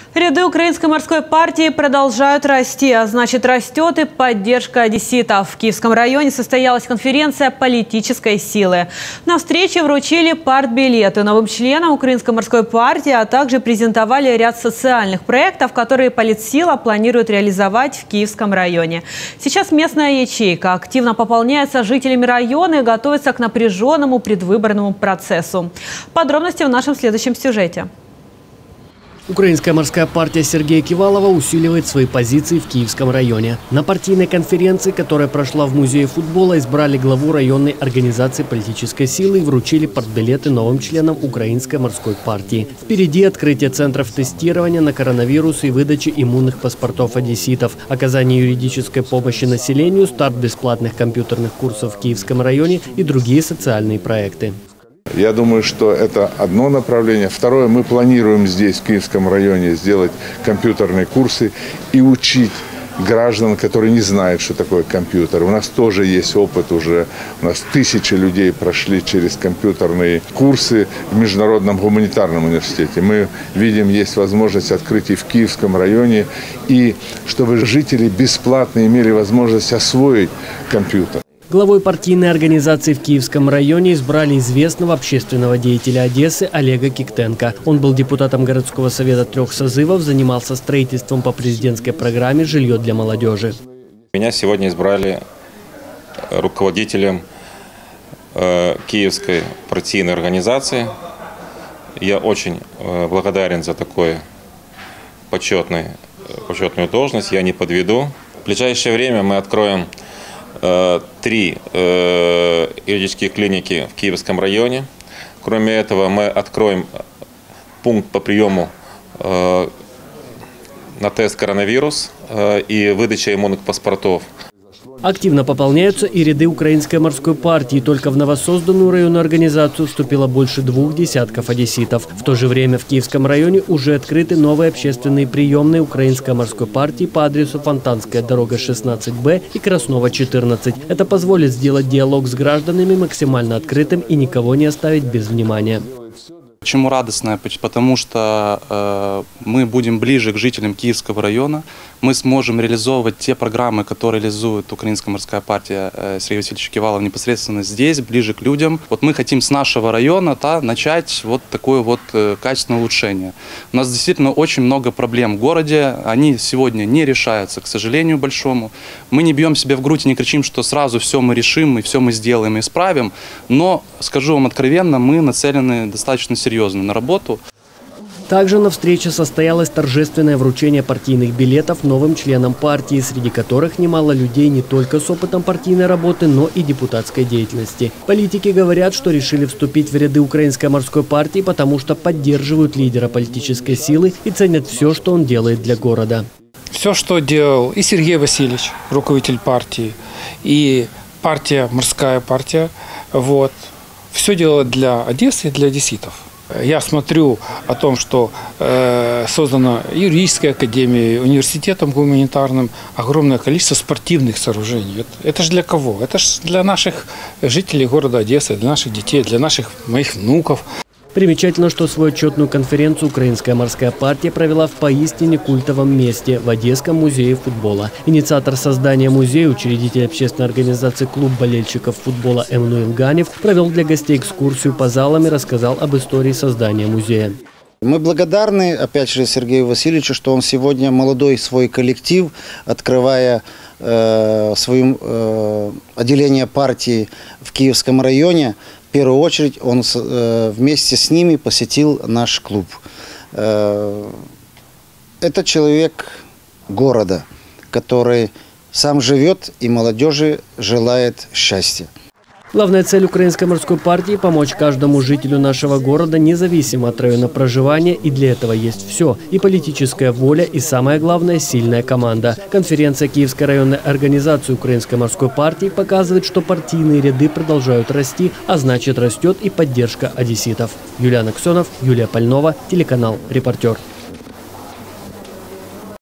Ряды Украинской морской партии продолжают расти, а значит растет и поддержка одесситов. В Киевском районе состоялась конференция политической силы. На встрече вручили партбилеты новым членам Украинской морской партии, а также презентовали ряд социальных проектов, которые политсила планирует реализовать в Киевском районе. Сейчас местная ячейка активно пополняется жителями района и готовится к напряженному предвыборному процессу. Подробности в нашем следующем сюжете. Украинская морская партия Сергея Кивалова усиливает свои позиции в Киевском районе. На партийной конференции, которая прошла в музее футбола, избрали главу районной организации политической силы и вручили партбилеты новым членам Украинской морской партии. Впереди открытие центров тестирования на коронавирус и выдачи иммунных паспортов одесситов, оказание юридической помощи населению, старт бесплатных компьютерных курсов в Киевском районе и другие социальные проекты. Я думаю, что это одно направление. Второе, мы планируем здесь, в Киевском районе, сделать компьютерные курсы и учить граждан, которые не знают, что такое компьютер. У нас тоже есть опыт уже. У нас тысячи людей прошли через компьютерные курсы в Международном гуманитарном университете. Мы видим, есть возможность открыть и в Киевском районе, и чтобы жители бесплатно имели возможность освоить компьютер. Главой партийной организации в Киевском районе избрали известного общественного деятеля Одессы Олега Киктенко. Он был депутатом городского совета 3 созывов, занимался строительством по президентской программе «Жилье для молодежи». Меня сегодня избрали руководителем Киевской партийной организации. Я очень благодарен за такую почетную должность. Я не подведу. В ближайшее время мы откроем 3 юридические клиники в Киевском районе. Кроме этого, мы откроем пункт по приему на тест коронавирус и выдача иммунных паспортов. Активно пополняются и ряды Украинской морской партии. Только в новосозданную районную организацию вступило больше 2 десятков одесситов. В то же время в Киевском районе уже открыты новые общественные приемные Украинской морской партии по адресу Фонтанская дорога 16Б и Краснова 14. Это позволит сделать диалог с гражданами максимально открытым и никого не оставить без внимания. Почему радостно? Потому что мы будем ближе к жителям Киевского района. Мы сможем реализовывать те программы, которые реализует Украинская морская партия Сергея Васильевича Кивалова непосредственно здесь, ближе к людям. Вот мы хотим с нашего района начать вот такое вот качественное улучшение. У нас действительно очень много проблем в городе. Они сегодня не решаются, к сожалению, большому. Мы не бьем себя в грудь и не кричим, что сразу все мы решим, и все мы сделаем и исправим. Но, скажу вам откровенно, мы нацелены достаточно серьезно на работу. Также на встрече состоялось торжественное вручение партийных билетов новым членам партии, среди которых немало людей не только с опытом партийной работы, но и депутатской деятельности. Политики говорят, что решили вступить в ряды Украинской морской партии, потому что поддерживают лидера политической силы и ценят все, что он делает для города. Все, что делал и Сергей Васильевич, руководитель партии, и партия, морская партия, все делала для Одессы и для одесситов. Я смотрю о том, что создана юридическая академия, университетом гуманитарным, огромное количество спортивных сооружений. Это же для кого? Это же для наших жителей города Одессы, для наших детей, для моих внуков. Примечательно, что свою отчетную конференцию Украинская морская партия провела в поистине культовом месте – в Одесском музее футбола. Инициатор создания музея, учредитель общественной организации «Клуб болельщиков футбола» Эммануил Ганев провел для гостей экскурсию по залам и рассказал об истории создания музея. Мы благодарны, опять же, Сергею Васильевичу, что он сегодня молодой свой коллектив, открывая свое отделение партии в Киевском районе, в первую очередь он вместе с ними посетил наш клуб. Это человек города, который сам живет и молодежи желает счастья. Главная цель Украинской морской партии – помочь каждому жителю нашего города, независимо от района проживания, и для этого есть все – и политическая воля, и самое главное – сильная команда. Конференция Киевской районной организации Украинской морской партии показывает, что партийные ряды продолжают расти, а значит растет и поддержка одесситов. Юлиан Аксенов, Юлия Пальнова, телеканал «Репортер».